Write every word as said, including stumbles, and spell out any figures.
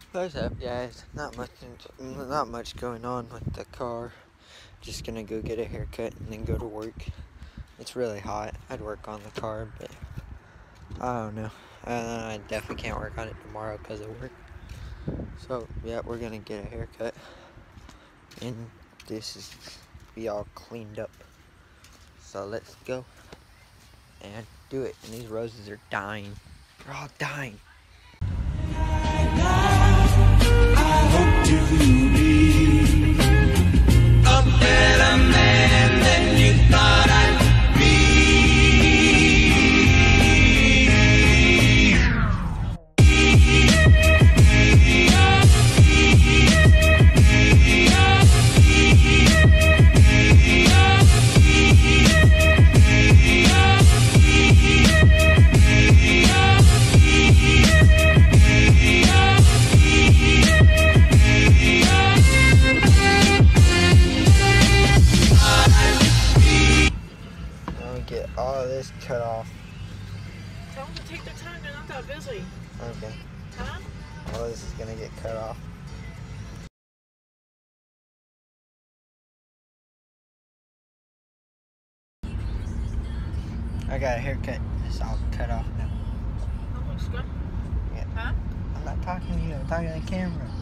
What's up, guys? Not much, not much going on with the car. Just gonna go get a haircut and then go to work. It's really hot. I'd work on the car, but I don't know. Uh, I definitely can't work on it tomorrow because of work. So yeah, we're gonna get a haircut, and this is be all cleaned up. So let's go and do it. And these roses are dying. They're all dying. I hope you will be a better man than you thought I'd be. Get all of this cut off. Tell them to take their time, they're not that busy. Okay. Huh? All this is gonna get cut off. I got a haircut. It's all cut off now. That looks good. Yeah. Huh? I'm not talking to you, I'm talking to the camera.